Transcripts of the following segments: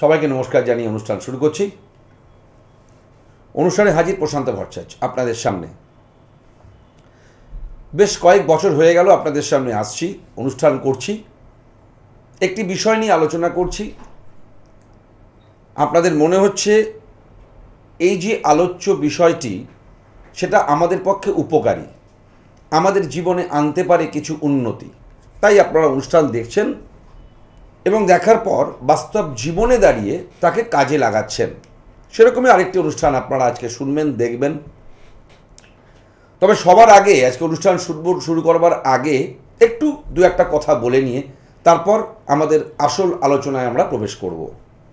সবাইকে নমস্কার জানিয়ে অনুষ্ঠান শুরু করছি। অনুষ্ঠানে হাজির প্রশান্ত ভট্টাচার্য আপনাদের সামনে। বেশ কয়েক বছর হয়ে গেল আপনাদের সামনে আসছি, অনুষ্ঠান করছি, একটি বিষয় নিয়ে আলোচনা করছি। আপনাদের মনে হচ্ছে এই যে আলোচ্য বিষয়টি সেটা আমাদের পক্ষে উপকারী, আমাদের জীবনে আনতে পারে কিছু উন্নতি, তাই আপনারা অনুষ্ঠান দেখছেন এবং দেখার পর বাস্তব জীবনে দাঁড়িয়ে তাকে কাজে লাগাচ্ছেন। সেরকমই আরেকটি অনুষ্ঠান আপনারা আজকে শুনবেন, দেখবেন। তবে সবার আগে আজকে অনুষ্ঠান শুরু করবার আগে একটু দু একটা কথা বলে নিয়ে তারপর আমাদের আসল আলোচনায় আমরা প্রবেশ করব।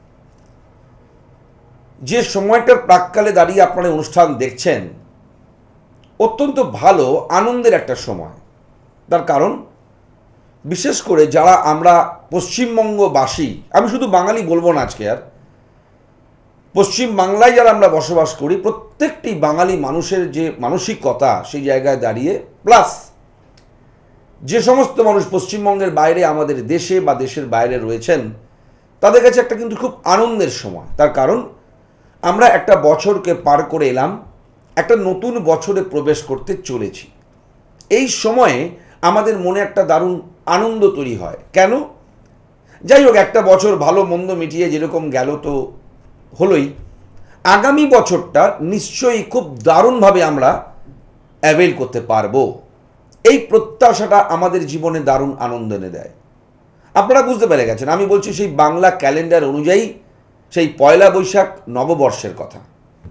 যে সময়টার প্রাক্কালে দাঁড়িয়ে আপনারা অনুষ্ঠান দেখছেন অত্যন্ত ভালো আনন্দের একটা সময়। তার কারণ বিশেষ করে যারা আমরা পশ্চিমবঙ্গবাসী, আমি শুধু বাঙালি বলবো না আজকে, আর পশ্চিম বাংলায় যারা আমরা বসবাস করি প্রত্যেকটি বাঙালি মানুষের যে মানসিকতা সেই জায়গায় দাঁড়িয়ে, প্লাস যে সমস্ত মানুষ পশ্চিমবঙ্গের বাইরে আমাদের দেশে বা দেশের বাইরে রয়েছেন তাদের কাছে একটা কিন্তু খুব আনন্দের সময়। তার কারণ আমরা একটা বছরকে পার করে এলাম, একটা নতুন বছরে প্রবেশ করতে চলেছি। এই সময়ে আমাদের মনে একটা দারুণ আনন্দ তৈরি হয়। কেন? যাই হোক, একটা বছর ভালো মন্দ মিটিয়ে যেরকম গেল তো হলোই, আগামী বছরটা নিশ্চয়ই খুব দারুণভাবে আমরা অ্যাভেল করতে পারবো। এই প্রত্যাশাটা আমাদের জীবনে দারুণ আনন্দ এনে দেয়। আপনারা বুঝতে পেরে গেছেন, আমি বলছি সেই বাংলা ক্যালেন্ডার অনুযায়ী সেই পয়লা বৈশাখ নববর্ষের কথা।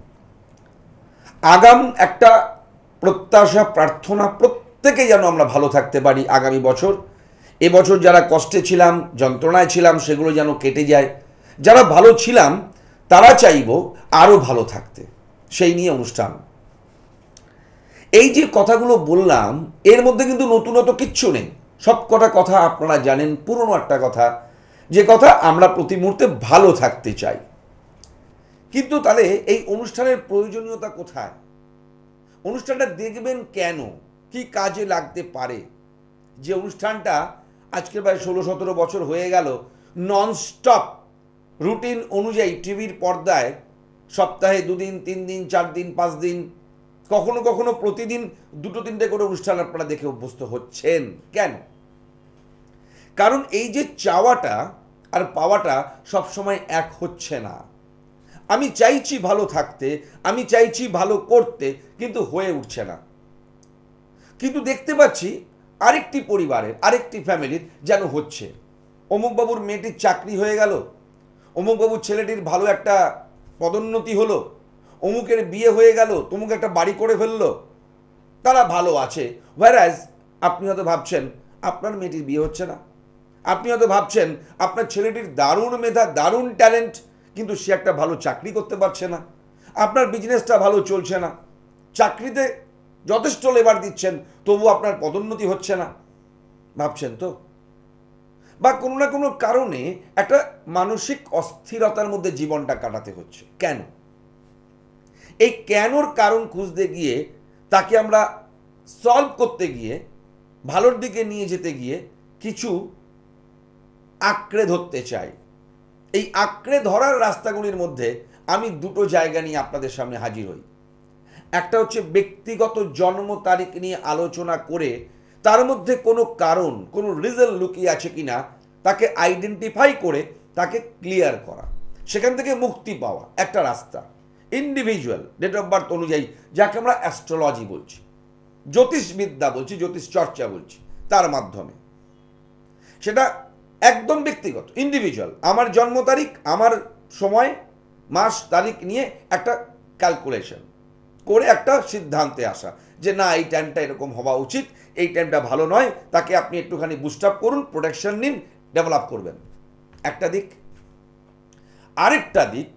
আগাম একটা প্রত্যাশা, প্রার্থনা, প্রত্যেকে যেন আমরা ভালো থাকতে পারি আগামী বছর। এবছর যারা কষ্টে ছিলাম, যন্ত্রণায় ছিলাম, সেগুলো যেন কেটে যায়। যারা ভালো ছিলাম তারা চাইব আরও ভালো থাকতে, সেই নিয়ে অনুষ্ঠান। এই যে কথাগুলো বললাম এর মধ্যে কিন্তু নতুনত্ব কিচ্ছু নেই, সব কটা কথা আপনারা জানেন, পুরনো একটা কথা, যে কথা আমরা প্রতি মুহূর্তে ভালো থাকতে চাই। কিন্তু তাহলে এই অনুষ্ঠানের প্রয়োজনীয়তা কোথায়? অনুষ্ঠানটা দেখবেন কেন, কি কাজে লাগতে পারে? যে অনুষ্ঠানটা আজকের প্রায় 16-17 বছর হয়ে গেল ননস্টপ রুটিন অনুযায়ী টিভির পর্দায় সপ্তাহে 2 দিন, 3 দিন, 4 দিন, 5 দিন, কখনো কখনো প্রতিদিন 2-3টে করে অনুষ্ঠান আপনারা দেখে অভ্যস্ত হচ্ছেন। কেন? কারণ এই যে চাওয়াটা আর পাওয়াটা সবসময় এক হচ্ছে না। আমি চাইছি ভালো থাকতে, আমি চাইছি ভালো করতে, কিন্তু হয়ে উঠছে না। কিন্তু দেখতে পাচ্ছি আরেকটি পরিবারের, আরেকটি ফ্যামিলির যেন হচ্ছে। অমুকবাবুর মেয়েটির চাকরি হয়ে গেল, অমুকবাবুর ছেলেটির ভালো একটা পদোন্নতি হলো, অমুকের বিয়ে হয়ে গেল, তমুক একটা বাড়ি করে ফেললো, তারা ভালো আছে। হোয়ারাজ আপনি হয়তো ভাবছেন আপনার মেয়েটির বিয়ে হচ্ছে না, আপনি হয়তো ভাবছেন আপনার ছেলেটির দারুণ মেধা, দারুণ ট্যালেন্ট, কিন্তু সে একটা ভালো চাকরি করতে পারছে না, আপনার বিজনেসটা ভালো চলছে না, চাকরিতে যথেষ্ট লেবার দিচ্ছেন তবু আপনার পদোন্নতি হচ্ছে না, ভাবছেন তো? বা কোনো না কোনো কারণে একটা মানসিক অস্থিরতার মধ্যে জীবনটা কাটাতে হচ্ছে। কেন? এই কেনর কারণ খুঁজতে গিয়ে, তাকে আমরা সলভ করতে গিয়ে, ভালোর দিকে নিয়ে যেতে গিয়ে কিছু আঁকড়ে ধরতে চাই। এই আঁকড়ে ধরার রাস্তাগুলির মধ্যে আমি দুটো জায়গা নিয়ে আপনাদের সামনে হাজির হই। একটা হচ্ছে ব্যক্তিগত জন্ম তারিখ নিয়ে আলোচনা করে তার মধ্যে কোনো কারণ, কোনো রিজন লুকিয়ে আছে কিনা তাকে আইডেন্টিফাই করে তাকে ক্লিয়ার করা, সেখান থেকে মুক্তি পাওয়া একটা রাস্তা। ইন্ডিভিজুয়াল ডেট অফ বার্থ অনুযায়ী, যাকে আমরা অ্যাস্ট্রোলজি বলছি, জ্যোতিষবিদ্যা বলছি, জ্যোতিষ চর্চা বলছি, তার মাধ্যমে সেটা একদম ব্যক্তিগত, ইন্ডিভিজুয়াল। আমার জন্ম তারিখ, আমার সময়, মাস, তারিখ নিয়ে একটা ক্যালকুলেশন করে একটা সিদ্ধান্তে আসা যে না, এই টাইমটা এরকম হওয়া উচিত, এই টাইমটা ভালো নয়, তাকে আপনি একটুখানি বুস্ট আপ করুন, প্রোটেকশন নিন, ডেভেলপ করবেন। একটা দিক। আরেকটা দিক,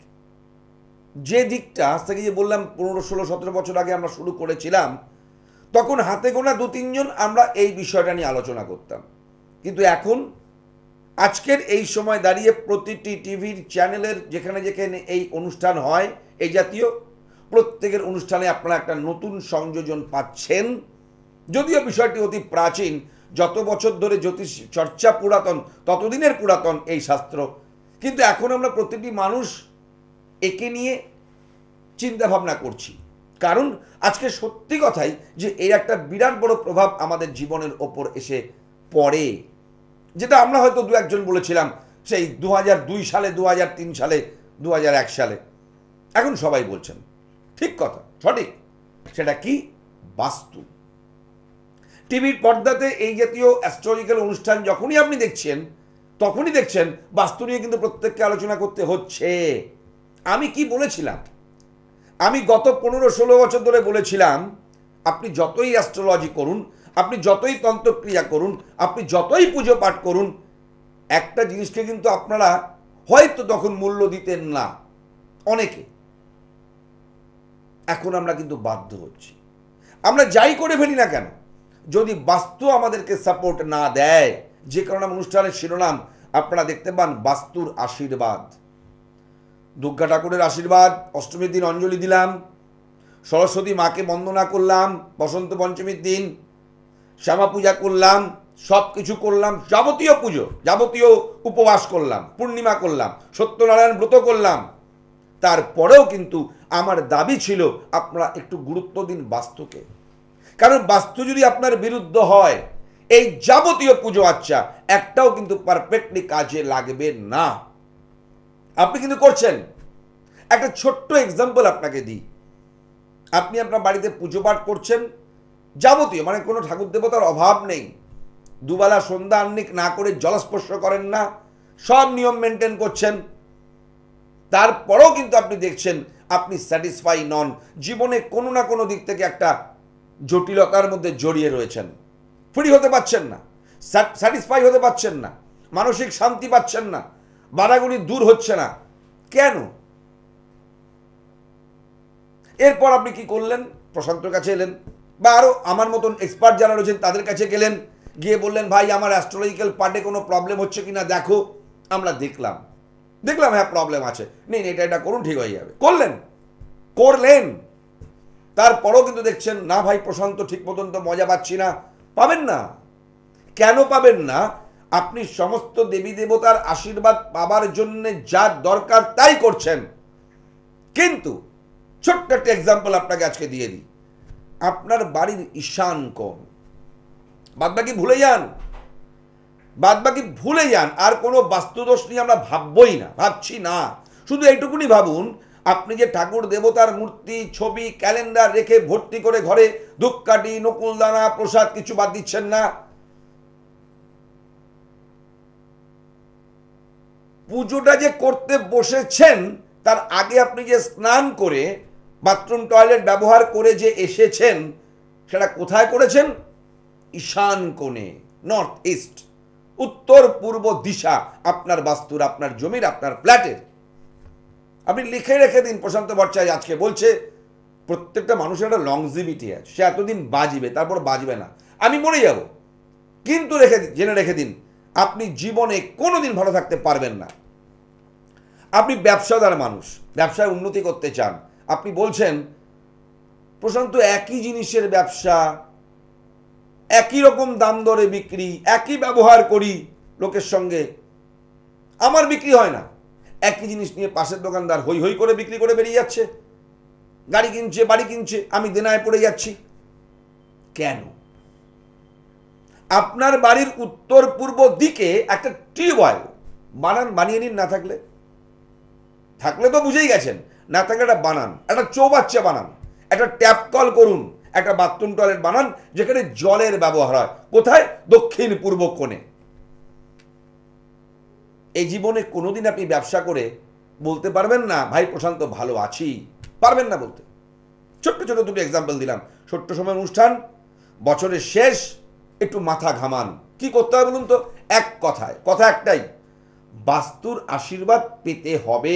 যে দিকটা আজ থেকে যে বললাম 15-16-17 বছর আগে আমরা শুরু করেছিলাম, তখন হাতে গোনা 2-3 জন আমরা এই বিষয়টা নিয়ে আলোচনা করতাম। কিন্তু এখন আজকের এই সময় দাঁড়িয়ে প্রতিটি টিভির চ্যানেলের যেখানে যেখানে এই অনুষ্ঠান হয়, এই জাতীয় প্রত্যেকের অনুষ্ঠানে আপনারা একটা নতুন সংযোজন পাচ্ছেন। যদিও বিষয়টি অতি প্রাচীন, যত বছর ধরে জ্যোতিষ চর্চা পুরাতন ততদিনের পুরাতন এই শাস্ত্র, কিন্তু এখন আমরা প্রতিটি মানুষ একে নিয়ে চিন্তা ভাবনা করছি, কারণ আজকে সত্যি কথাই যে এর একটা বিরাট বড় প্রভাব আমাদের জীবনের ওপর এসে পড়ে, যেটা আমরা হয়তো দু একজন বলেছিলাম সেই 2002 সালে, 2003 সালে, 2001 সালে, এখন সবাই বলছেন ঠিক কথা, সঠিক। সেটা কি? বাস্তু। টিভির পর্দাতে এই জাতীয় অ্যাস্ট্রোলজিক্যাল অনুষ্ঠান যখনই আপনি দেখছেন, তখনই দেখছেন বাস্তু নিয়ে কিন্তু প্রত্যেককে আলোচনা করতে হচ্ছে। আমি কি বলেছিলাম? আমি গত 15-16 বছর ধরে বলেছিলাম, আপনি যতই অ্যাস্ট্রোলজি করুন, আপনি যতই তন্ত্রক্রিয়া করুন, আপনি যতই পুজো পাঠ করুন, একটা জিনিসকে কিন্তু আপনারা হয়তো তখন মূল্য দিতেন না অনেকে। এখন আমরা কিন্তু বাধ্য হচ্ছি। আমরা যাই করে ফেলি না কেন, যদি বাস্তু আমাদেরকে সাপোর্ট না দেয়, যে কারণে অনুষ্ঠানের শিরোনাম আপনারা দেখতে পান বাস্তুর আশীর্বাদ। দুর্গা ঠাকুরের আশীর্বাদ, অষ্টমীর দিন অঞ্জলি দিলাম, সরস্বতী মাকে বন্দনা করলাম, বসন্ত পঞ্চমীর দিন শ্যামা পূজা করলাম, সব কিছু করলাম, যাবতীয় পুজো, যাবতীয় উপবাস করলাম, পূর্ণিমা করলাম, সত্যনারায়ণ ব্রত করলাম। তারপরেও কিন্তু আমার দাবি ছিল আপনারা একটু গুরুত্ব দিন বাস্তুকে, কারণ বাস্তু যদি আপনার বিরুদ্ধ হয়, এই যাবতীয় পুজো আচ্ছা একটাও কিন্তু পারফেক্টলি কাজে লাগবে না। আপনি কিন্তু করছেন। একটা ছোট্ট এক্সাম্পল আপনাকে দিই। আপনি আপনার বাড়িতে পুজো পাঠ করছেন, যাবতীয় মানে কোনো ঠাকুর দেবতার অভাব নেই, দুবেলা সন্ধ্যা আহ্নিক না করে জলস্পর্শ করেন না, সব নিয়ম মেনটেন করছেন, তারপরেও কিন্তু আপনি দেখছেন আপনি স্যাটিসফাই নন, জীবনে কোনো না কোনো দিক থেকে একটা জটিলতার মধ্যে জড়িয়ে রয়েছেন, ফ্রি হতে পারছেন না, স্যাটিসফাই হতে পারছেন না, মানসিক শান্তি পাচ্ছেন না, বাধাগুলি দূর হচ্ছে না। কেন? এরপর আপনি কি করলেন? প্রশান্তর কাছে এলেন, বা আরও আমার মতন এক্সপার্ট যারা রয়েছেন তাদের কাছে গেলেন, গিয়ে বললেন ভাই আমার অ্যাস্ট্রোলজিক্যাল পার্টে কোনো প্রবলেম হচ্ছে কিনা দেখো। আমরা দেখলাম হ্যাঁ প্রবলেম আছে, নেই এটা করুন ঠিক হয়ে যাবে। করলেন, তারপরও কিন্তু দেখছেন না ভাই প্রশান্ত ঠিক মতন তো মজা পাচ্ছি না। পাবেন না। কেন পাবেন না? আপনি সমস্ত দেবী দেবতার আশীর্বাদ পাবার জন্য যা দরকার তাই করছেন, কিন্তু ছোট্ট একটা এক্সাম্পল আপনাকে আজকে দিয়ে দিই। আপনার বাড়ির ঈশান কোণ, বাদবাকি ভুলে যান, আর কোনো বাস্তুদোষ নিয়ে আমরা ভাবছি না। শুধু এইটুকুনি ভাবুন, আপনি যে ঠাকুর দেবতার মূর্তি, ছবি, ক্যালেন্ডার রেখে ভর্তি করে ঘরে ধূপকাঠি, নকুলদানা, প্রসাদ কিছু বাদ দিচ্ছেন না। পুজোটা যে করতে বসেছেন তার আগে আপনি যে স্নান করে বাথরুম টয়লেট ব্যবহার করে যে এসেছেন, সেটা কোথায় করেছেন? ঈশান কোণে, নর্থ ইস্ট, উত্তর পূর্ব দিশা আপনার বাস্তুর, আপনার জমির, আপনার ফ্ল্যাটের। আপনি লিখে রেখে দিন। প্রশান্ত ভট্টাচার্য আজকে বলছে প্রত্যেকটা মানুষের একটা লংজিভিটি আছে, সে এতদিন বাঁচবে, তারপর বাঁচবে না, আমি মরে যাব। কিন্তু জেনে রেখে দিন, আপনি জীবনে কোনোদিন ভালো থাকতে পারবেন না। আপনি ব্যবসাদার মানুষ, ব্যবসায় উন্নতি করতে চান, আপনি বলছেন প্রশান্ত একই জিনিসের ব্যবসা, একই রকম দাম দরে বিক্রি, একই ব্যবহার করি লোকের সঙ্গে, আমার বিক্রি হয় না। একই জিনিস নিয়ে পাশের দোকানদার হই হই করে বিক্রি করে বেরিয়ে যাচ্ছে, গাড়ি কিনছে, বাড়ি কিনছে, আমি দেনায় পড়ে যাচ্ছি। কেন? আপনার বাড়ির উত্তর পূর্ব দিকে একটা টিউবওয়েল বানিয়ে নিন। না থাকলে তো বুঝেই গেছেন, না থাকলে একটা বানান, একটা চৌবাচ্চা বানান, একটা ট্যাপ কল করুন, একটা বাথরুম টয়লেট বানান যেখানে জলের ব্যবহার হয়। কোথায়? দক্ষিণ পূর্ব কোণে। এই জীবনে কোনোদিন আপনি ব্যবসা করে বলতে পারবেন না ভাই প্রশান্ত ভালো আছি, পারবেন না বলতে। ছোট্ট ছোট্ট দুটো এক্সাম্পল দিলাম। ছোট্ট সময় অনুষ্ঠান, বছরের শেষ, একটু মাথা ঘামান। কি করতে হবে বলুন তো? কথা একটাই, বাস্তুর আশীর্বাদ পেতে হবে।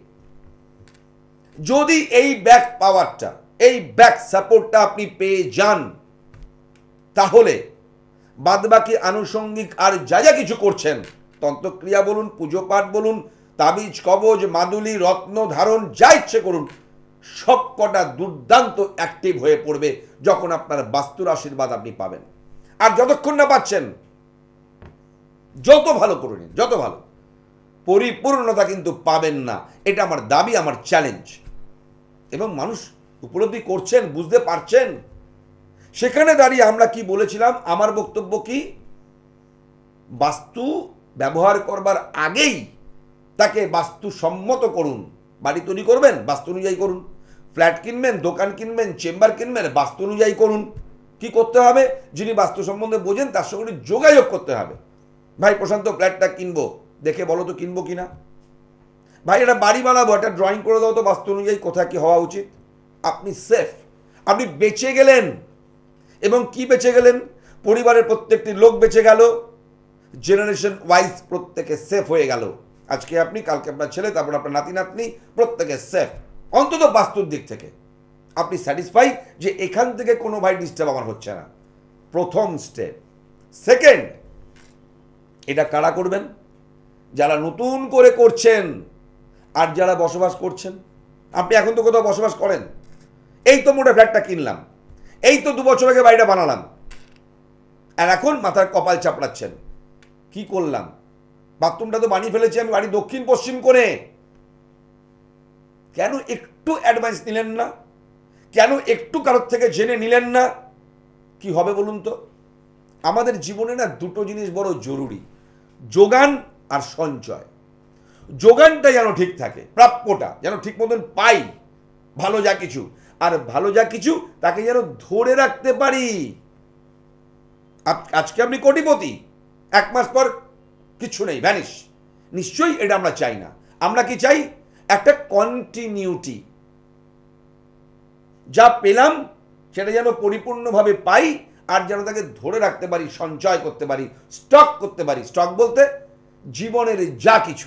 যদি এই ব্যাক পাওয়ারটা, এই ব্যাক সাপোর্টটা আপনি পেয়ে যান, তাহলে বাদবাকি আনুষঙ্গিক আর যা কিছু করছেন, তন্ত্রক্রিয়া বলুন, পুজো পাঠ বলুন, তাবিজ, কবজ, মাদুলি, রত্ন ধারণ, যা ইচ্ছে করুন, সব কটা দুর্দান্ত অ্যাক্টিভ হয়ে পড়বে যখন আপনার বাস্তুর আশীর্বাদ আপনি পাবেন। আর যতক্ষণ না পাচ্ছেন, যত ভালো করে নিন, যত ভালো। পরিপূর্ণতা কিন্তু পাবেন না। এটা আমার দাবি, আমার চ্যালেঞ্জ। এবং মানুষ উপলব্ধি করছেন, বুঝতে পারছেন। সেখানে দাঁড়িয়ে আমরা কি বলেছিলাম, আমার বক্তব্য কি, বাস্তু ব্যবহার করবার আগেই তাকে বাস্তুসম্মত করুন। বাড়ি তৈরি করবেন, বাস্তু অনুযায়ী করুন। ফ্ল্যাট কিনবেন, দোকান কিনবেন, চেম্বার কিনবেন, বাস্তু অনুযায়ী করুন। কি করতে হবে, যিনি বাস্তু সম্বন্ধে বোঝেন তার সঙ্গে যোগাযোগ করতে হবে। ভাই প্রশান্ত ফ্ল্যাটটা কিনবো, দেখে বলো তো কিনবো কিনা। ভাই এটা বাড়ি বানাবো, একটা ড্রয়িং করে দাও তো বাস্তু অনুযায়ী কোথায় কি হওয়া উচিত। আপনি সেফ, আপনি বেঁচে গেলেন। এবং কি বেঁচে গেলেন, পরিবারের প্রত্যেকটি লোক বেঁচে গেল, জেনারেশন ওয়াইজ প্রত্যেকে সেফ হয়ে গেল। আজকে আপনি, কালকে আপনার ছেলে, তারপর আপনার নাতি নাতনি, প্রত্যেকে সেফ। অন্তত বাস্তুর দিক থেকে আপনি স্যাটিসফাই যে এখান থেকে কোনো ভাই ডিস্টার্ব আমার হচ্ছে না। প্রথম স্টেপ। সেকেন্ড, এটা কারা করবেন, যারা নতুন করে করছেন আর যারা বসবাস করছেন। আপনি এখন তো কোথাও বসবাস করেন, এই তো মোটা ফ্ল্যাটটা কিনলাম, এই তো 2 বছর আগে বাড়িটা বানালাম, আর এখন মাথার কপাল চাপড়াচ্ছেন, কি করলাম, বাথরুমটা তো বানিয়ে ফেলেছি আমি বাড়ি দক্ষিণ পশ্চিম করে। কেন একটু অ্যাডভাইস নিলেন না, কেন একটু কারোর থেকে জেনে নিলেন না কি হবে বলুন তো। আমাদের জীবনে না দুটো জিনিস বড় জরুরি, যোগান আর সঞ্চয়। যোগানটা যেন ঠিক থাকে, প্রাপ্যটা যেন ঠিক মতন পাই, ভালো যা কিছু, আর ভালো যা কিছু তাকে যেন ধরে রাখতে পারি। আজকে আপনি কোটিপতি, 1 মাস পর কিছু নেই, ভ্যানিশ। নিশ্চয়ই এটা আমরা চাই না। আমরা কি চাই, একটা কন্টিনিউটি। যা পেলাম সেটা যেন পরিপূর্ণভাবে পাই, আর যেন তাকে ধরে রাখতে পারি, সঞ্চয় করতে পারি, স্টক করতে পারি। স্টক বলতে জীবনের যা কিছু,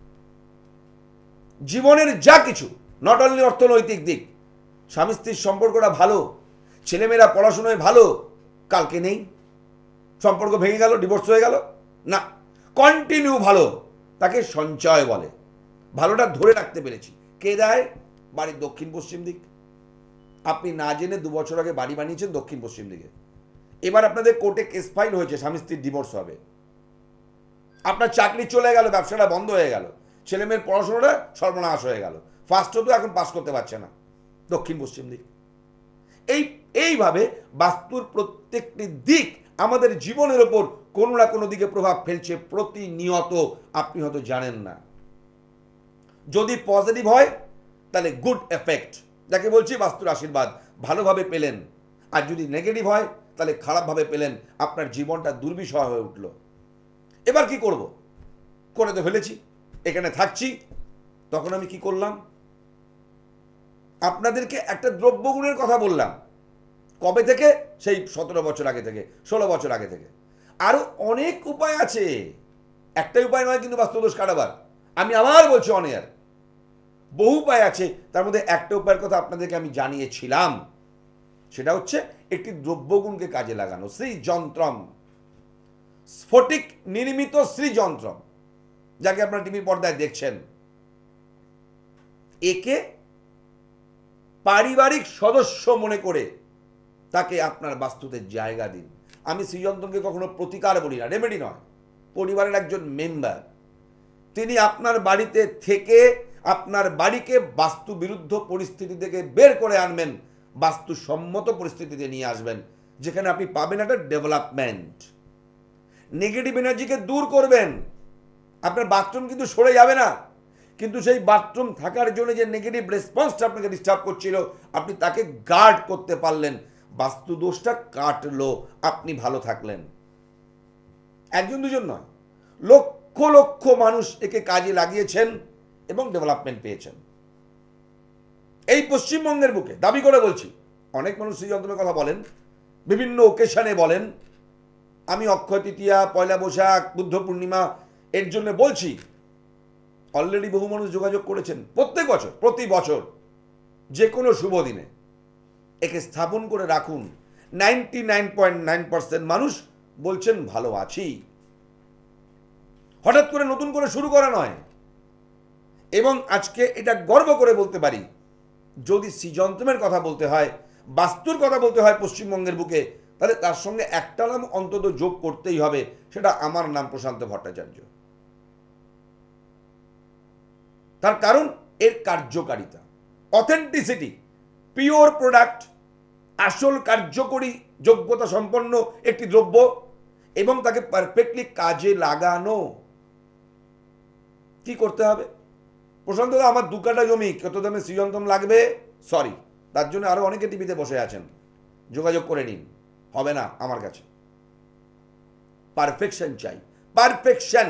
জীবনের যা কিছু, নট অনলি অর্থনৈতিক দিক। স্বামী স্ত্রীর সম্পর্কটা ভালো, ছেলেমেয়েরা পড়াশোনায় ভালো, কালকে নেই, সম্পর্ক ভেঙে গেল, ডিভোর্স হয়ে গেল, না, কন্টিনিউ ভালো, তাকে সঞ্চয় বলে। ভালোটা ধরে রাখতে পেরেছি। কে দেয়, বাড়ির দক্ষিণ পশ্চিম দিক। আপনি না জেনে 2 বছর আগে বাড়ি বানিয়েছেন দক্ষিণ পশ্চিম দিকে, এবার আপনাদের কোর্টে কেস ফাইল হয়েছে, স্বামী স্ত্রীর ডিভোর্স হবে, আপনার চাকরি চলে গেল, ব্যবসাটা বন্ধ হয়ে গেল, ছেলে মেয়ের পড়াশোনাটা সর্বনাশ হয়ে গেল, ফার্স্টও তো এখন পাস করতে পারছে না, দক্ষিণ পশ্চিম দিক। এইভাবে বাস্তুর প্রত্যেকটি দিক আমাদের জীবনের ওপর কোনো না কোনো দিকে প্রভাব ফেলছে প্রতিনিয়ত। আপনি হয়তো জানেন না। যদি পজিটিভ হয় তাহলে গুড এফেক্ট, যাকে বলছি বাস্তুর আশীর্বাদ, ভালোভাবে পেলেন। আর যদি নেগেটিভ হয় তাহলে খারাপভাবে পেলেন, আপনার জীবনটা দুর্বিষহ হয়ে উঠল। এবার কি করব, করে তো ফেলেছি, এখানে থাকছি। তখন আমি কি করলাম, আপনাদেরকে একটা দ্রব্যগুণের কথা বললাম। কবে থেকে, সেই 17 বছর আগে থেকে, 16 বছর আগে থেকে। আরো অনেক উপায় আছে, একটাই উপায় নয় কিন্তু বাস্তুদোষ কাটাবার। আমি আবার বলছি অনেক বহু উপায় আছে, তার মধ্যে একটা উপায়ের কথা আপনাদেরকে আমি জানিয়েছিলাম। সেটা হচ্ছে একটি দ্রব্যগুণকে কাজে লাগানো, শ্রীযন্ত্রম, স্ফটিক নির্মিত শ্রীযন্ত্রম, যাকে আপনারা টিভির পর্দায় দেখছেন। একে পারিবারিক সদস্য মনে করে তাকে আপনার বাস্তুতে জায়গা দিন। আমি শ্রীযন্ত্রমকে কখনো প্রতিকার বলি না, রেমেডি নয়, পরিবারের একজন মেম্বার। তিনি আপনার বাড়িতে থেকে আপনার বাড়িকে বাস্তু বিরুদ্ধ পরিস্থিতি থেকে বের করে আনবেন, বাস্তুসম্মত পরিস্থিতিতে নিয়ে আসবেন, যেখানে আপনি পাবেন একটা ডেভেলপমেন্ট। নেগেটিভ এনার্জিকে দূর করবেন। আপনার বাথরুম কিন্তু সরে যাবে না, কিন্তু সেই বাথরুম থাকার জন্য যে নেগেটিভ রেসপন্সটা আপনাকে ডিস্টার্ব করছিল, আপনি তাকে গার্ড করতে পারলেন, বাস্তু দোষটা কাটলো, আপনি ভালো থাকলেন। একজন দুজন নয়, লক্ষ লক্ষ মানুষ একে কাজে লাগিয়েছেন এবং ডেভেলপমেন্ট পেয়েছেন। এই পশ্চিমবঙ্গের বুকে দাবি করে বলছি, অনেক মানুষ শ্রীযন্ত্রের কথা বলেন, বিভিন্ন ওকেশনে বলেন। আমি অক্ষয় তৃতীয়া, পয়লা বৈশাখ, বুদ্ধ পূর্ণিমা এর জন্য বলছি। অলরেডি বহু মানুষ যোগাযোগ করেছেন, প্রত্যেক বছর, প্রতি বছর যে কোনো শুভ দিনে একে স্থাপন করে রাখুন। 99.9% মানুষ বলছেন ভালো আছি। হঠাৎ করে নতুন করে শুরু করা নয়। এবং আজকে এটা গর্ব করে বলতে পারি, যদি শ্রীযন্ত্রমের কথা বলতে হয়, বাস্তুর কথা বলতে হয় পশ্চিমবঙ্গের বুকে, তাহলে তার সঙ্গে একটা নাম অন্তত যোগ করতেই হবে, সেটা আমার নাম প্রশান্ত ভট্টাচার্য। তার কারণ এর কার্যকারিতা, অথেন্টিসিটি, পিওর প্রোডাক্ট, আসল কার্যকরী যোগ্যতা সম্পন্ন একটি দ্রব্য এবং তাকে পারফেক্টলি কাজে লাগানো। কি করতে হবে? প্রশান্ত দা, আমার 2 কাঠা জমি, কত দামে সৃজনতম লাগবে? সরি, তার জন্য আরো অনেকে টিভিতে বসে আছেন, যোগাযোগ করে নিন। হবে না আমার কাছে। পারফেকশন চাই, পারফেকশন।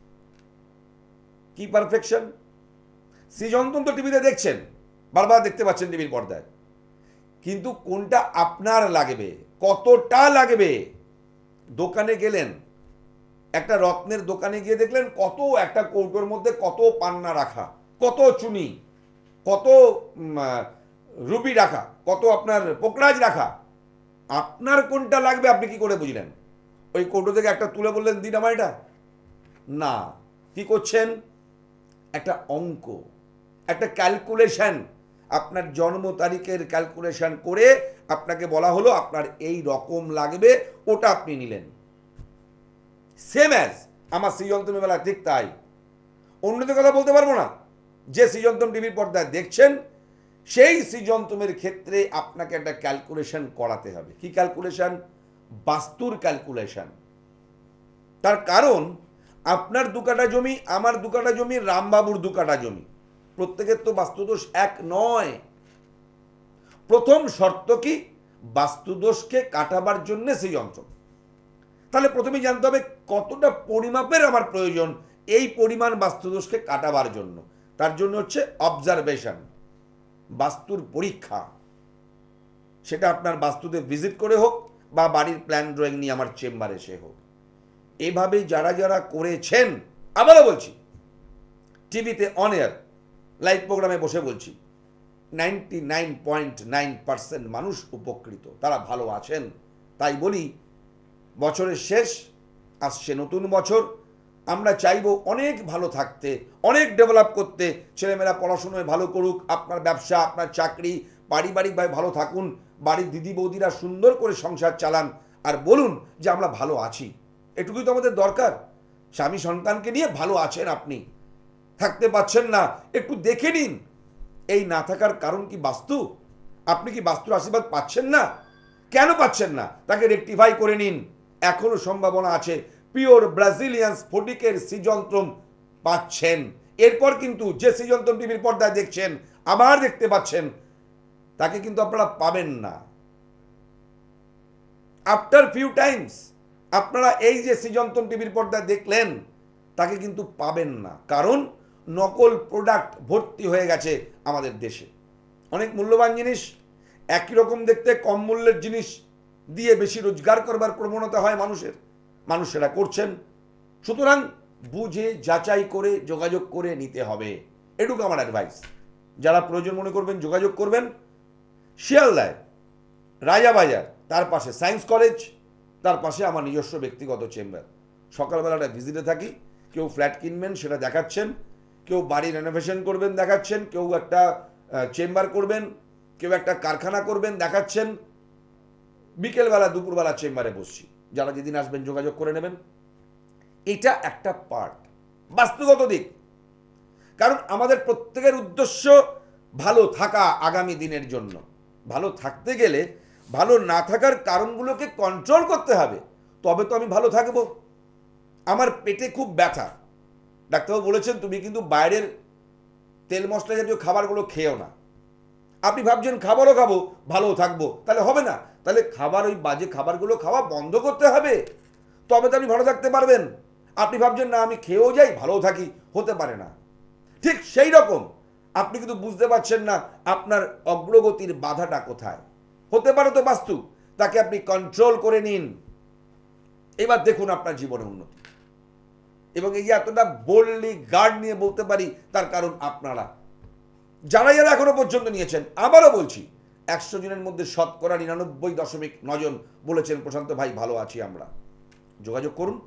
কি পারফেকশন? সৃজনতম তো টিভিতে দেখছেন, বারবার দেখতে পাচ্ছেন টিভির পর্দায়, কিন্তু কোনটা আপনার লাগবে, কতটা লাগবে? দোকানে গেলেন, একটা রত্নের দোকানে গিয়ে দেখলেন কত একটা কৌটোর মধ্যে কত পান্না রাখা, কত চুনি, কত রুবি রাখা, কত আপনার পোকরাজ রাখা। আপনার কোনটা লাগবে আপনি কি করে বুঝলেন? ওই কৌটো থেকে একটা তুলে বললেন দিন আমার এটা? না, কি করছেন? একটা অঙ্ক, একটা ক্যালকুলেশন, আপনার জন্ম তারিখের ক্যালকুলেশন করে আপনাকে বলা হলো আপনার এই রকম লাগবে, ওটা আপনি নিলেন। সেম অ্যাজ আমার সৃজনতমের বেলা ঠিক তাই। অন্যদের কথা বলতে পারবো না। যে সৃজনতম টিভির পর্দায় দেখছেন, সেই সৃজনতমের ক্ষেত্রে আপনাকে একটা ক্যালকুলেশন করাতে হবে। কি ক্যালকুলেশন? বাস্তুর ক্যালকুলেশন। তার কারণ আপনার 2 কাঠা জমি, আমার 2 কাঠা জমি, রামবাবুর 2 কাঠা জমি, প্রত্যেকের তো বাস্তুদোষ এক নয়। প্রথম শর্ত কি? বাস্তুদোষকে কাটাবার জন্য সৃজনতম। তাহলে প্রথমেই জানতে হবে কতটা পরিমাপের আমার প্রয়োজন এই পরিমাণ বাস্তুদোষকে কাটাবার জন্য। তার জন্য হচ্ছে অবজারভেশন, বাস্তুর পরীক্ষা। সেটা আপনার বাস্তুতে ভিজিট করে হোক বা বাড়ির প্ল্যান ড্রয়িং নিয়ে আমার চেম্বারে এসে হোক। এভাবে যারা যারা করেছেন, আবারও বলছি, টিভিতে অন এয়ার লাইভ প্রোগ্রামে বসে বলছি, 99.9% মানুষ উপকৃত, তারা ভালো আছেন। তাই বলি, বছরের শেষ আসছে, নতুন বছর, আমরা চাইবো অনেক ভালো থাকতে, অনেক ডেভেলপ করতে। ছেলেমেয়েরা পড়াশোনায় ভালো করুক, আপনার ব্যবসা, আপনার চাকরি, পারিবারিকভাবে ভালো থাকুন, বাড়ির দিদি বৌদিরা সুন্দর করে সংসার চালান, আর বলুন যে আমরা ভালো আছি। এটুকুই তো আমাদের দরকার। স্বামী সন্তানকে নিয়ে ভালো আছেন, আপনি থাকতে পাচ্ছেন না, একটু দেখে নিন। এই না থাকার কারণ কি বাস্তু? আপনি কি বাস্তুর আশীর্বাদ পাচ্ছেন না? কেন পাচ্ছেন না? তাকে রেকটিফাই করে নিন, এখনো সম্ভাবনা আছে। পিওর ব্রাজিলিয়ান স্ফটিকের সৃজনতম পাচ্ছেন। এরপর কিন্তু যে সৃজনতম টিভির পর্দায় দেখছেন, আবার দেখতে পাচ্ছেন, তাকে কিন্তু আপনারা পাবেন না। আফটার ফিউ টাইমস আপনারা এই যে সৃজনতম টিভির পর্দায় দেখলেন, তাকে কিন্তু পাবেন না। কারণ নকল প্রোডাক্ট ভর্তি হয়ে গেছে আমাদের দেশে। অনেক মূল্যবান জিনিস, একই রকম দেখতে কম মূল্যের জিনিস দিয়ে বেশি রোজগার করবার প্রবণতা হয় মানুষের, মানুষেরা করছেন। সুতরাং বুঝে যাচাই করে যোগাযোগ করে নিতে হবে, এটুকু আমার অ্যাডভাইস। যারা প্রয়োজন মনে করবেন যোগাযোগ করবেন। শিয়ালদায় রাজাবাজার, তার পাশে সায়েন্স কলেজ, তার পাশে আমার নিজস্ব ব্যক্তিগত চেম্বার। সকালবেলাটা ভিজিটে থাকি। কেউ ফ্ল্যাট কিনবেন সেটা দেখাচ্ছেন, কেউ বাড়ি রেনোভেশন করবেন দেখাচ্ছেন, কেউ একটা চেম্বার করবেন, কেউ একটা কারখানা করবেন দেখাচ্ছেন। বিকেলবেলা দুপুরবেলা চেম্বারে বসছি। যারা যেদিন আসবেন যোগাযোগ করে নেবেন। এটা একটা পার্ট, বাস্তুগত দিক। কারণ আমাদের প্রত্যেকের উদ্দেশ্য ভালো থাকা আগামী দিনের জন্য। ভালো থাকতে গেলে ভালো না থাকার কারণগুলোকে কন্ট্রোল করতে হবে, তবে তো আমি ভালো থাকবো। আমার পেটে খুব ব্যথা, ডাক্তারবাবু বলেছেন তুমি কিন্তু বাইরের তেল মশলা জাতীয় খাবারগুলো খেও না। আপনি ভাবছেন খাবারও খাবো, ভালো থাকবো, তাহলে হবে না। তাহলে খাবার, ওই বাজে খাবারগুলো খাওয়া বন্ধ করতে হবে, তবে তো আপনি ভালো থাকতে পারবেন। আপনি ভাবছেন না আমি খেয়েও যাই ভালোও থাকি, হতে পারে না। ঠিক সেই রকম আপনি কিন্তু বুঝতে পারছেন না আপনার অগ্রগতির বাধাটা কোথায়। হতে পারে তো বাস্তু, তাকে আপনি কন্ট্রোল করে নিন। এবার দেখুন আপনার জীবনে উন্নতি। এবং এই যে এতটা বোল্ডলি গার্ড নিয়ে বলতে পারি, তার কারণ আপনারা যারা যারা এখনো পর্যন্ত নিয়েছেন, আবারও বলছি, 100 জনের মধ্যে শতকরা 99.9 জন বলেছেন প্রশান্ত ভাই ভালো আছি আমরা। যোগাযোগ করুন।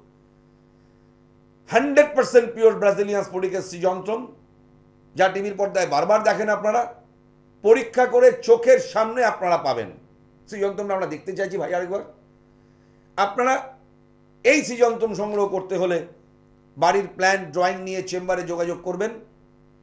100% পিওর ব্রাজিলিয়ান স্ফটিকের সৃজনতম, যা টিভির পর্দায় বারবার দেখেন আপনারা, পরীক্ষা করে চোখের সামনে আপনারা পাবেন। সৃজনতমটা আমরা দেখতে চাইছি ভাই আরেকবার। আপনারা এই সৃজনতম সংগ্রহ করতে হলে বাড়ির প্ল্যান ড্রয়িং নিয়ে চেম্বারে যোগাযোগ করবেন।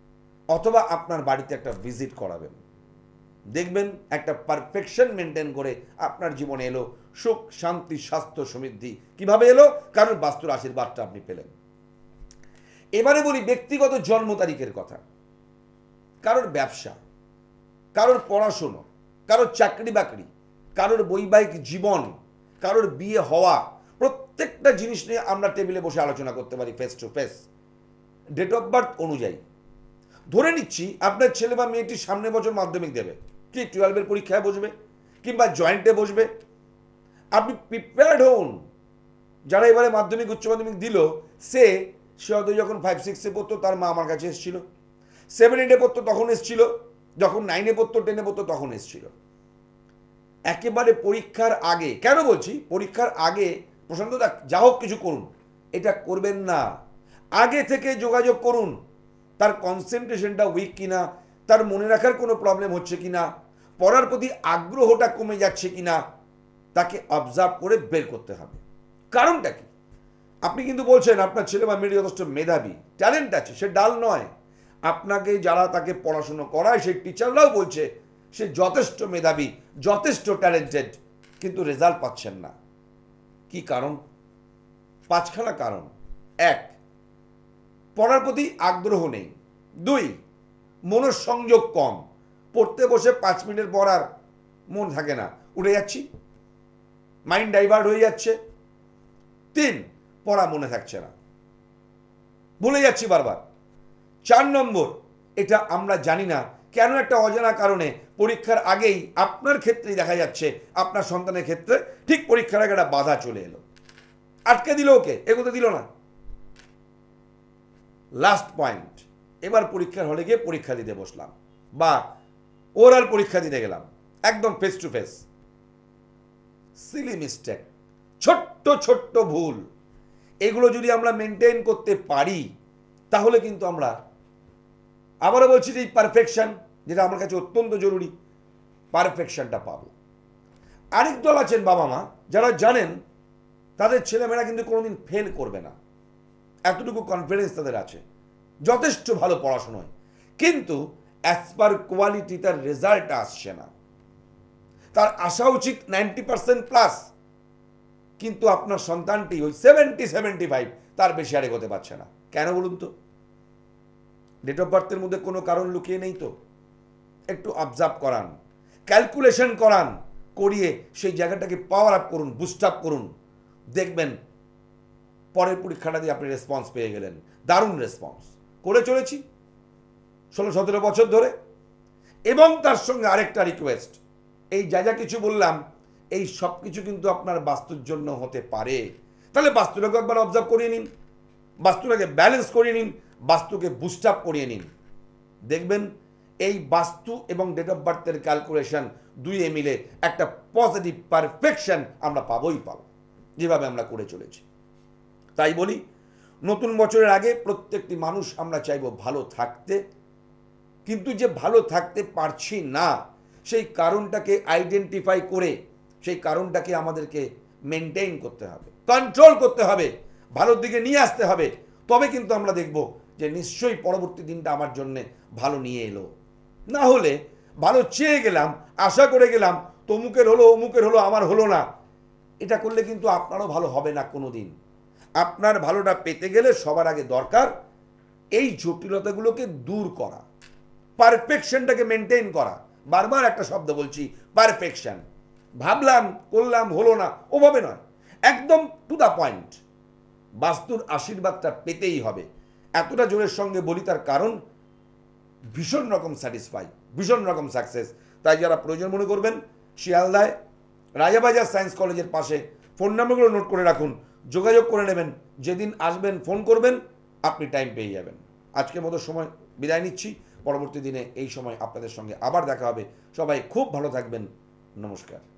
অথবা আপনার বাড়িতে একটা ভিজিট করাবেন, দেখবেন একটা পারফেকশন মেনটেন করে আপনার জীবনে এলো সুখ, শান্তি, স্বাস্থ্য, সমৃদ্ধি। কিভাবে এলো? কারণ বাস্তুর আশীর্বাদটা আপনি পেলেন। এবারে বলি ব্যক্তিগত জন্ম তারিখের কথা। কারোর ব্যবসা, কারোর পড়াশুনো, কারোর চাকরি বাকরি, কারোর বৈবাহিক জীবন, কারোর বিয়ে হওয়া, প্রত্যেকটা জিনিস নিয়ে আমরা টেবিলে বসে আলোচনা করতে পারি face to face date of birth অনুযায়ী। ধরে নিচ্ছি আপনার ছেলে বা মেয়েটি সামনের বছর মাধ্যমিক দেবে, কি 12-এর পরীক্ষায় বসবে কিংবা জয়েন্টে বসবে। আপনি প্রিপেয়ার্ড হন। যারা এবারে মাধ্যমিক উচ্চ মাধ্যমিক দিল, সে হয়তো যখন 5-6-এ পড়তো তার মা আমার কাছে এসেছিল, 7-8-এ পড়তো তখন এসেছিল, যখন 9-এ পড়তো 10-এ পড়তো তখন এসেছিল। একেবারে পরীক্ষার আগে, কেন বলছি পরীক্ষার আগে প্রশান্ত দা যা হোক কিছু করুন, এটা করবেন না। আগে থেকে যোগাযোগ করুন, তার কনসেন্ট্রেশনটা উইক কিনা, তার মনে রাখার কোনো প্রবলেম হচ্ছে কিনা, পড়ার প্রতি আগ্রহটা কমে যাচ্ছে কিনা, তাকে অবজার্ভ করে বের করতে হবে। কারণটা কি? আপনি কিন্তু বলছেন আপনার ছেলে বা মেয়ে যথেষ্ট মেধাবী, ট্যালেন্ট আছে, সে ডাল নয়। আপনাকে যারা তাকে পড়াশুনো করায় সেই টিচাররাও বলছে সে যথেষ্ট মেধাবী, যথেষ্ট ট্যালেন্টেড, কিন্তু রেজাল্ট পাচ্ছেন না। কি কারণ? 5খানা কারণ। 1, পড়ার প্রতি আগ্রহ নেই। 2, মনোসংযোগ কম, পড়তে বসে 5 মিনিটের পর আর মন থাকে না, উঠে যাচ্ছি, মাইন্ড ডাইভার্ট হয়ে যাচ্ছে। 3, পড়া মনে থাকছে না, ভুলে যাচ্ছি বারবার। 4 নম্বর, এটা আমরা জানি না কেন একটা অজানা কারণে পরীক্ষার আগেই আপনার ক্ষেত্রেই দেখা যাচ্ছে, আপনার সন্তানের ক্ষেত্রে ঠিক পরীক্ষার আগে একটা বাধা চলে এলো, আটকে দিল, ওকে এগোতে দিল না। লাস্ট পয়েন্ট, এবার পরীক্ষার হলে গিয়ে পরীক্ষা দিতে বসলাম বা ওরাল পরীক্ষা দিতে গেলাম, একদম face to face, silly mistake, ছোট্ট ছোট্ট ভুল, এগুলো যদি আমরা মেনটেন করতে পারি তাহলে কিন্তু আমরা, আবারও বলছি যে এই পারফেকশন, যেটা আমার কাছে অত্যন্ত জরুরি, পারফেকশনটা পাবো। আরেক দল আছেন বাবা মা যারা জানেন তাদের ছেলেমেয়েরা কিন্তু কোনোদিন ফেল করবে না, এতটুকু কনফিডেন্স তাদের আছে, যথেষ্ট ভালো পড়াশোনায়, কিন্তু অ্যাজ পার কোয়ালিটি তার রেজাল্ট আসছে না। তার আসা উচিত 90%+, কিন্তু আপনার সন্তানটি ওই 70-75, তার বেশি আর এগোতে পারছে না। কেন বলুন তো? ডেট অফ বার্থের মধ্যে কোনো কারণ লুকিয়ে নেই তো? একটু অবজার্ভ করান, ক্যালকুলেশন করান, করিয়ে সেই জায়গাটাকে পাওয়ার আপ করুন, বুস্ট আপ করুন, দেখবেন পরের পরীক্ষাটা দিয়ে আপনি রেসপন্স পেয়ে গেলেন। দারুণ রেসপন্স করে চলেছি 16-17 বছর ধরে। এবং তার সঙ্গে আরেকটা রিকোয়েস্ট, এই যা যা কিছু বললাম এই সব কিছু কিন্তু আপনার বাস্তুর জন্য হতে পারে। তাহলে বাস্তুটাকে একবার অবজার্ভ করিয়ে নিন, বাস্তুটাকে ব্যালেন্স করিয়ে নিন, বাস্তুকে বুস্ট আপ করিয়ে নিন, দেখবেন এই বাস্তু এবং ডেট অফ বার্থের ক্যালকুলেশন দুইয়ে মিলে একটা পজিটিভ পারফেকশন আমরা পাবোই পাবো, যেভাবে আমরা করে চলেছি। তাই বলি, নতুন বছরের আগে প্রত্যেকটি মানুষ আমরা চাইবো ভালো থাকতে, কিন্তু যে ভালো থাকতে পারছি না সেই কারণটাকে আইডেন্টিফাই করে সেই কারণটাকে আমাদেরকে মেনটেন করতে হবে, কন্ট্রোল করতে হবে, ভালোর দিকে নিয়ে আসতে হবে। তবে কিন্তু আমরা দেখব যে নিশ্চয়ই পরবর্তী দিনটা আমার জন্যে ভালো নিয়ে এলো। না হলে ভালো চেয়ে গেলাম, আশা করে গেলাম, তমুকের হলো অমুকের হলো, আমার হলো না, এটা করলে কিন্তু আপনারও ভালো হবে না কোনো দিন। আপনার ভালোটা পেতে গেলে সবার আগে দরকার এই জটিলতাগুলোকে দূর করা, পারফেকশনটাকে মেনটেন করা। বারবার একটা শব্দ বলছি, পারফেকশন। ভাবলাম, করলাম, হলো না, ওভাবে নয়, একদম টু দ্য পয়েন্ট। বাস্তুর আশীর্বাদটা পেতেই হবে। এতটা জোরের সঙ্গে বলি তার কারণ ভীষণ রকম স্যাটিসফাই, ভীষণ রকম সাকসেস। তাই যারা প্রয়োজন মনে করবেন, শিয়ালদায় রাজাবাজার সায়েন্স কলেজের পাশে ফোন নাম্বারগুলো নোট করে রাখুন, যোগাযোগ করে নেবেন। যেদিন আসবেন ফোন করবেন, আপনি টাইম পেয়ে যাবেন। আজকের মতো সময় বিদায় নিচ্ছি, পরবর্তী দিনে এই সময় আপনাদের সঙ্গে আবার দেখা হবে। সবাই খুব ভালো থাকবেন, নমস্কার।